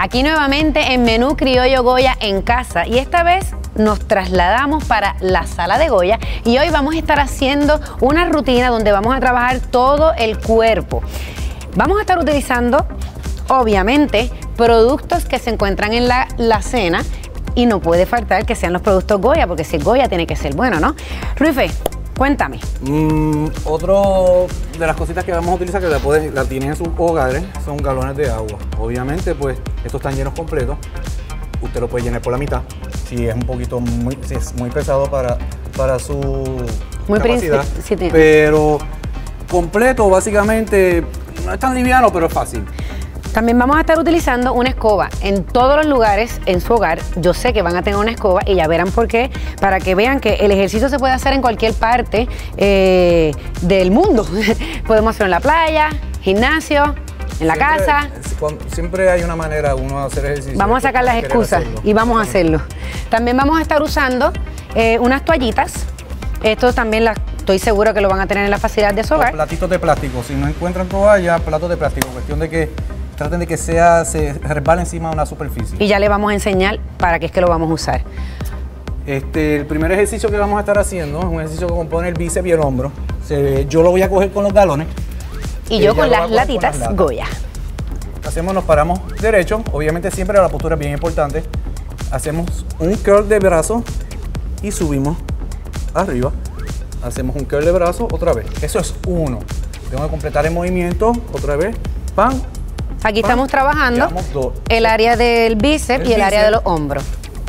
Aquí nuevamente en Menú Criollo Goya en casa y esta vez nos trasladamos para la sala de Goya y hoy vamos a estar haciendo una rutina donde vamos a trabajar todo el cuerpo. Vamos a estar utilizando, obviamente, productos que se encuentran en la alacena y no puede faltar que sean los productos Goya, porque si es Goya tiene que ser bueno, ¿no? Ruife, cuéntame. Otro de las cositas que vamos a utilizar que la tienen en sus hogares son galones de agua. Obviamente, pues, estos están llenos completos. Usted lo puede llenar por la mitad. Si es un poquito si es muy pesado para su capacidad. Sí, pero completo, básicamente, no es tan liviano, pero es fácil. También vamos a estar utilizando una escoba en todos los lugares en su hogar. Yo sé que van a tener una escoba y ya verán por qué, para que vean que el ejercicio se puede hacer en cualquier parte del mundo. Podemos hacerlo en la playa, gimnasio, en la casa. Siempre hay una manera uno de hacer ejercicio. Vamos a sacar las excusas y vamos a hacerlo. También vamos a estar usando unas toallitas. Esto también estoy seguro que lo van a tener en la facilidad de su hogar. Platitos de plástico. Si no encuentran toalla, platos de plástico. Cuestión de que traten de que se resbale encima de una superficie. Y ya le vamos a enseñar para qué es que lo vamos a usar. El primer ejercicio que vamos a estar haciendo es un ejercicio que compone el bíceps y el hombro. Yo lo voy a coger con los galones. Y yo con las latitas Goya. Nos paramos derecho. Obviamente siempre la postura es bien importante. Hacemos un curl de brazo y subimos arriba. Hacemos un curl de brazo otra vez. Eso es uno. Tengo que completar el movimiento otra vez. Pam. Aquí estamos trabajando el área del bíceps y el área de los hombros.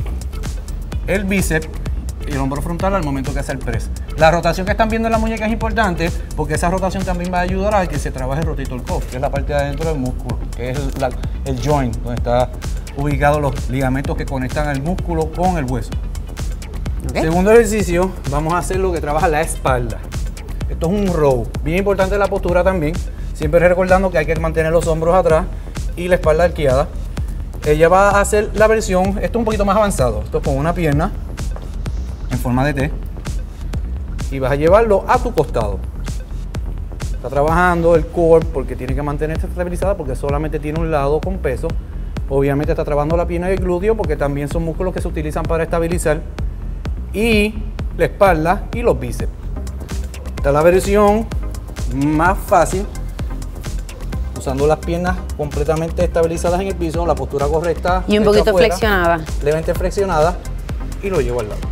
El bíceps y el hombro frontal al momento que hace el press. La rotación que están viendo en la muñeca es importante porque esa rotación también va a ayudar a que se trabaje el rotator cuff, que es la parte de adentro del músculo, que es el joint, donde están ubicados los ligamentos que conectan el músculo con el hueso. Segundo ejercicio, vamos a hacer lo que trabaja la espalda. Esto es un row. Bien importante la postura también. Siempre recordando que hay que mantener los hombros atrás y la espalda arqueada. Ella va a hacer la versión, esto es un poquito más avanzado. Esto es con una pierna en forma de T y vas a llevarlo a tu costado. Está trabajando el core porque tiene que mantenerse estabilizada porque solamente tiene un lado con peso. Obviamente está trabajando la pierna y el glúteo porque también son músculos que se utilizan para estabilizar. Y la espalda y los bíceps. Esta es la versión más fácil, usando las piernas completamente estabilizadas en el piso, la postura correcta. Y un poquito afuera, flexionada. Levemente flexionada y lo llevo al lado.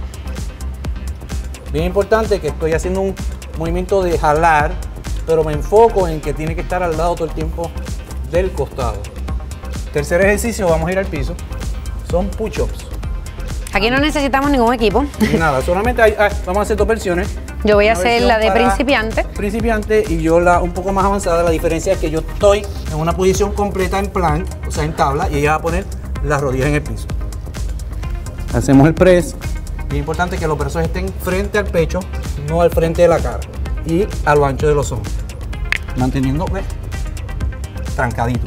Bien importante que estoy haciendo un movimiento de jalar, pero me enfoco en que tiene que estar al lado todo el tiempo del costado. Tercer ejercicio, vamos a ir al piso, son push-ups. Aquí no necesitamos ningún equipo. Nada, solamente vamos a hacer dos versiones. Yo voy a hacer la de principiante. Principiante y yo la un poco más avanzada. La diferencia es que yo estoy en una posición completa en plank, o sea en tabla, y ella va a poner las rodillas en el piso. Hacemos el press. Es importante que los brazos estén frente al pecho, no al frente de la cara y a lo ancho de los hombros. Manteniendo trancadito.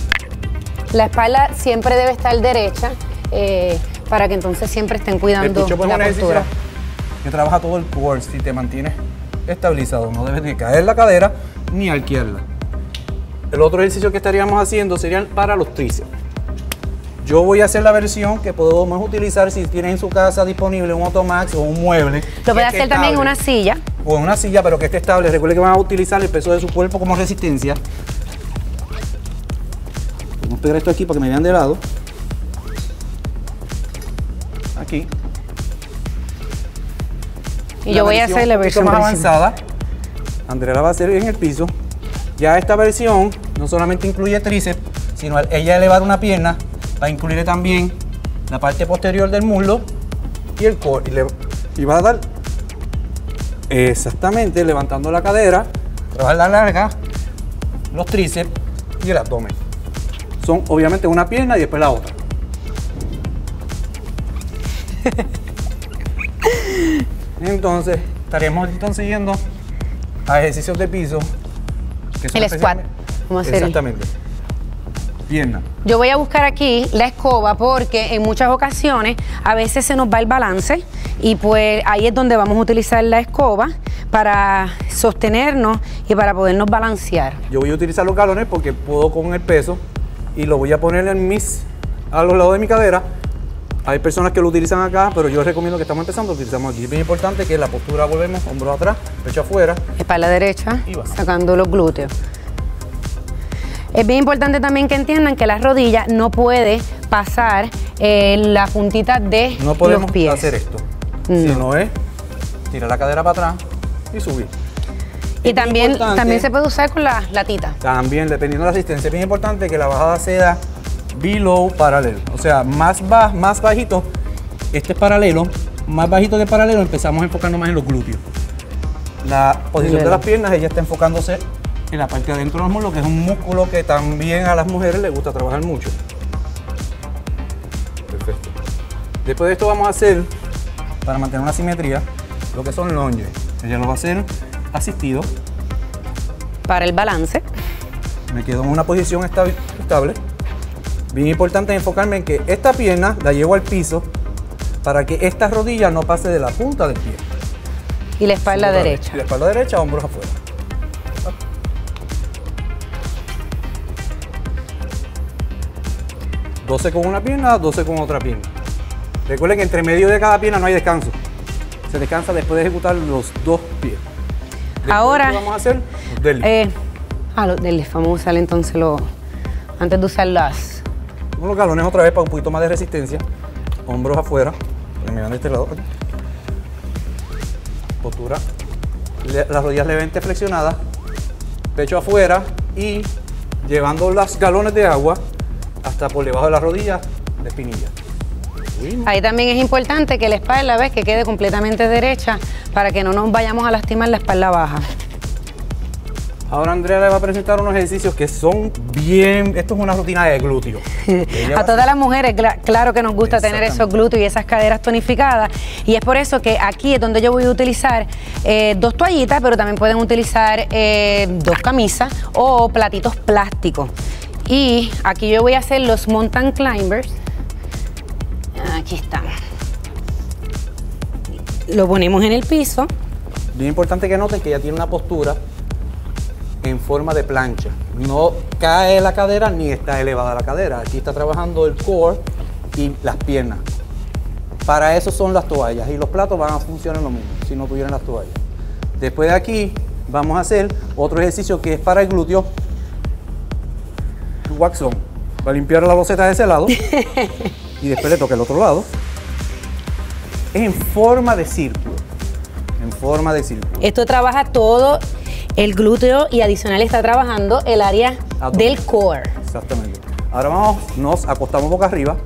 La espalda siempre debe estar derecha. Para que entonces siempre estén cuidando la postura. Que trabaja todo el core si te mantienes estabilizado. No debes ni caer la cadera ni arquearla. El otro ejercicio que estaríamos haciendo sería para los tríceps. Yo voy a hacer la versión que podemos utilizar si tienen en su casa disponible un Automax o un mueble. Lo puede hacer también en una silla. O en una silla, pero que esté estable. Recuerde que van a utilizar el peso de su cuerpo como resistencia. Vamos a pegar esto aquí para que me vean de lado. Aquí. Y yo voy a hacer la versión más avanzada. Andrea la va a hacer en el piso. Ya esta versión no solamente incluye tríceps, sino ella elevar una pierna, va a incluir también la parte posterior del muslo y el core. Y va a dar exactamente levantando la cadera, trabajar la larga, los tríceps y el abdomen. Son obviamente una pierna y después la otra. Entonces estaremos siguiendo a ejercicios de piso que son el squat. Vamos a hacer exactamente. Pierna. Yo voy a buscar aquí la escoba porque en muchas ocasiones a veces se nos va el balance y pues ahí es donde vamos a utilizar la escoba para sostenernos y para podernos balancear. Yo voy a utilizar los galones porque puedo con el peso y lo voy a poner en mis a los lados de mi cadera. Hay personas que lo utilizan acá, pero yo recomiendo que estamos empezando, lo utilizamos aquí. Es bien importante que la postura volvemos, hombros atrás, pecho afuera. Espalda derecha, Y va. sacando los glúteos. Es bien importante también que entiendan que la rodilla no puede pasar la puntita de No podemos los pies. hacer esto. No. Sino es tirar la cadera para atrás y subir. Y Es bien también importante- se puede usar con la latita. También, dependiendo de la asistencia, es bien importante que la bajada sea below paralelo. O sea, más bajito, este es paralelo, más bajito que paralelo, empezamos a enfocarnos más en los glúteos. La posición de las piernas, ella está enfocándose en la parte de adentro de los muslos, que es un músculo que también a las mujeres les gusta trabajar mucho. Perfecto. Después de esto vamos a hacer, para mantener una simetría, lo que son lunges. Ella lo va a hacer asistido. Para el balance. Me quedo en una posición estable. Bien importante enfocarme en que esta pierna la llevo al piso para que esta rodilla no pase de la punta del pie. Y la espalda Otra vez. derecha. Y la espalda derecha, hombros afuera. 12 con una pierna, 12 con otra pierna. Recuerden que entre medio de cada pierna no hay descanso. Se descansa después de ejecutar los dos pies. Después Ahora, de esto vamos a hacer los deadlift. Los deadlift. Vamos a usar entonces antes de usar las. Con los galones otra vez para un poquito más de resistencia. Hombros afuera. Me van de este lado. Postura. Las rodillas levemente flexionadas. Pecho afuera. Y llevando los galones de agua hasta por debajo de las rodillas de espinilla. Subimos. Ahí también es importante que la espalda, ¿ves? Que quede completamente derecha para que no nos vayamos a lastimar la espalda baja. Ahora Andrea le va a presentar unos ejercicios que son bien... Esto es una rutina de glúteo. A todas las mujeres, claro que nos gusta tener esos glúteos y esas caderas tonificadas. Y es por eso que aquí es donde yo voy a utilizar 2 toallitas, pero también pueden utilizar 2 camisas o platitos plásticos. Y aquí yo voy a hacer los mountain climbers. Aquí estamos. Lo ponemos en el piso. Bien importante que noten que ella tiene una postura en forma de plancha. No cae la cadera ni está elevada la cadera. Aquí está trabajando el core y las piernas. Para eso son las toallas y los platos van a funcionar lo mismo si no tuvieran las toallas. Después de aquí vamos a hacer otro ejercicio que es para el glúteo. Wax on. Va a limpiar la loseta de ese lado y después le toca el otro lado. Es en forma de círculo. En forma de círculo. Esto trabaja todo el glúteo y adicional está trabajando el área del core. Exactamente. Ahora nos acostamos boca arriba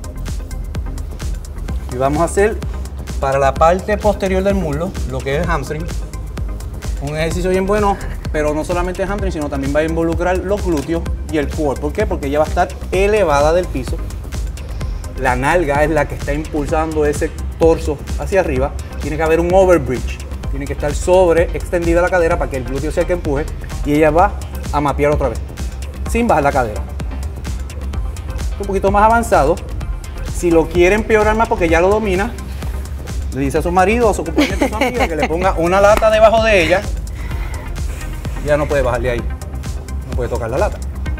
y vamos a hacer para la parte posterior del muslo, lo que es el hamstring. Un ejercicio bien bueno, pero no solamente el hamstring, sino también va a involucrar los glúteos y el core. ¿Por qué? Porque ella va a estar elevada del piso. La nalga es la que está impulsando ese torso hacia arriba. Tiene que haber un overbridge. Tiene que estar sobre extendida la cadera para que el glúteo sea el que empuje y ella va a mapear otra vez, sin bajar la cadera. Un poquito más avanzado. Si lo quiere empeorar más porque ya lo domina, le dice a su marido o a su compañero, a su amiga, que le ponga una lata debajo de ella. Ya no puede bajarle ahí, no puede tocar la lata.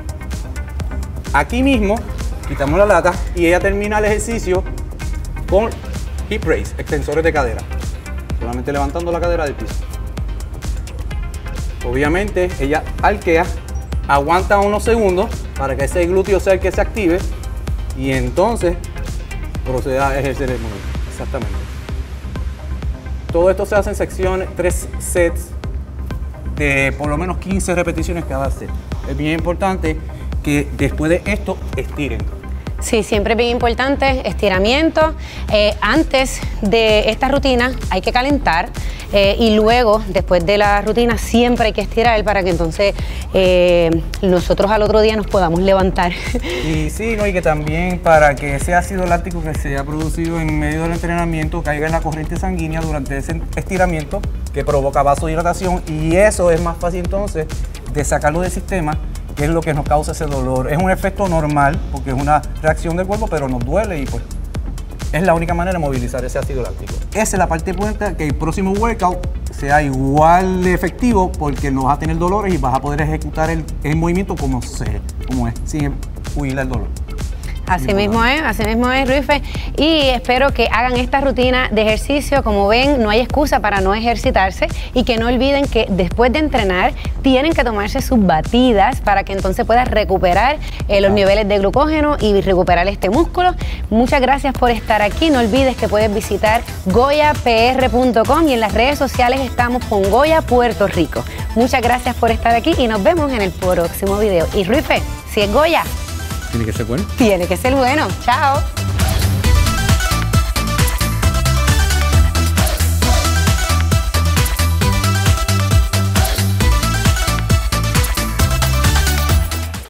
Aquí mismo quitamos la lata y ella termina el ejercicio con hip raise, extensores de cadera. Solamente levantando la cadera del piso. Obviamente ella arquea, aguanta unos segundos para que ese glúteo sea el que se active y entonces procede a ejercer el movimiento. Exactamente. Todo esto se hace en secciones, 3 sets de por lo menos 15 repeticiones cada set. Es bien importante que después de esto estiren. Sí, siempre es bien importante, estiramiento. Antes de esta rutina hay que calentar y luego, después de la rutina, siempre hay que estirar para que entonces nosotros al otro día nos podamos levantar. Y sí, ¿no? Y que también para que ese ácido láctico que se ha producido en medio del entrenamiento caiga en la corriente sanguínea durante ese estiramiento que provoca vasodilatación y eso es más fácil entonces de sacarlo del sistema, que es lo que nos causa ese dolor. Es un efecto normal porque es una reacción del cuerpo, pero nos duele y pues es la única manera de movilizar ese ácido láctico. Esa es la parte buena, que el próximo workout sea igual de efectivo porque no vas a tener dolores y vas a poder ejecutar el movimiento como es, sin huir al dolor. Así mismo es, Ruife. Y espero que hagan esta rutina de ejercicio. Como ven, no hay excusa para no ejercitarse y que no olviden que después de entrenar tienen que tomarse sus batidas para que entonces puedas recuperar los niveles de glucógeno y recuperar este músculo. Muchas gracias por estar aquí. No olvides que puedes visitar goyapr.com y en las redes sociales estamos con Goya Puerto Rico. Muchas gracias por estar aquí y nos vemos en el próximo video. Y Ruife, si es Goya, tiene que ser bueno. Tiene que ser bueno. Chao.